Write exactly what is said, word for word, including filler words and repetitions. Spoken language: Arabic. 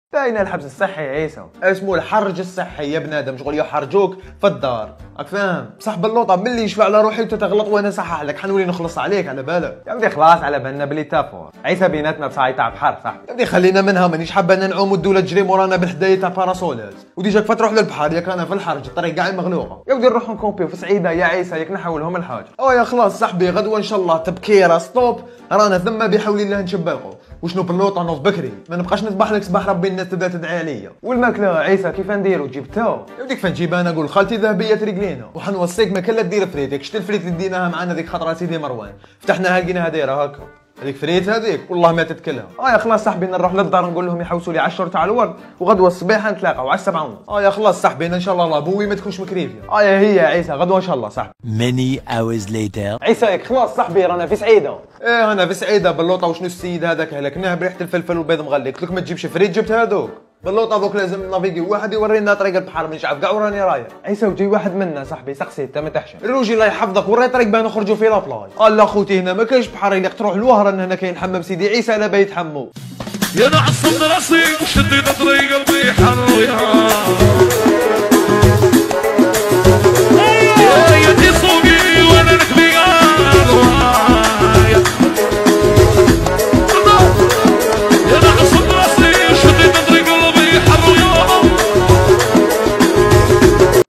باين الحبس الصحي يا عيسى. اسمه الحرج الصحي يا بنادم، شغل يحرجوك في الدار، راك فاهم؟ صح باللوطه ملي يشفع على روحي وتتغلط وانا صحح لك، حنولي نخلص عليك على بالك. يا ودي خلاص على بالنا بلي تافور، عيسى بيناتنا بصاي تاع بحر صح. يا ودي خلينا منها، مانيش حابه نعوم والدوله تجري مورانا بالحدايه تاع باراسولات، وديجاك فتروح للبحر ياك انا في الحرج الطريق كاع مغلوقه. يا ودي نروحو نكومبيو في سعيده يا عيسى، ياك نحولهم الحاجه. اه يا خلاص صاحبي، غدوه ان شاء الله تبكيره ستوب، رانا ثم بحول الله نشباقو. وشنو باللوطه نوض بكري، ما نبقاش نصبح لك صباح ربي الناس تبدا تدعي عليا. والماكله عيسى كيف نديرو جبتو؟ يا وديك فين نجيبها؟ انا نقول خالتي ذهبيه رجلينا، وحنوصيك ما كلا دير فريتك. شتي الفريت اللي ديناها معانا ذيك خطره سيدي مروان، فتحناها لقيناها دايره هكا، هذيك فريت هذيك والله ما تتكلها. اه يا خلاص صاحبي نروح للدار نقول لهم يحوسوا لي عشرة تاع الورد، وغدوه الصباح نتلاقاو على السبعة ونص. اه يا خلاص صاحبي ان شاء الله بوي ما تكونش مكريفيا. اه يا هي يا عيسى غدوه ان شاء الله صاحبي. Many hours later. عيسى ياك خلاص صاحبي رانا في سعيده. ايه انا في سعيده باللوطه. وشنو السيد هذاك هلكناه بريحه الفلفل والبيض مغلي، قلت لك ما تجيبش فريت جبت هذوك. باللوطه دوك لازم نافيكي واحد يورينا طريق البحر، مانيش عارف كاع وراني رايح. عيسى وجي واحد منا صاحبي سقسي انت ما تحشم. الروجي الله يحفظك وري طريق باه نخرجوا في لابلاج. الله خوتي هنا ما كاينش بحر، يليق تروح لوهران هنا كاين حمام سيدي عيسى لا بايتحمو. يا نعصم راسي وشديت طريق قلبي حر يا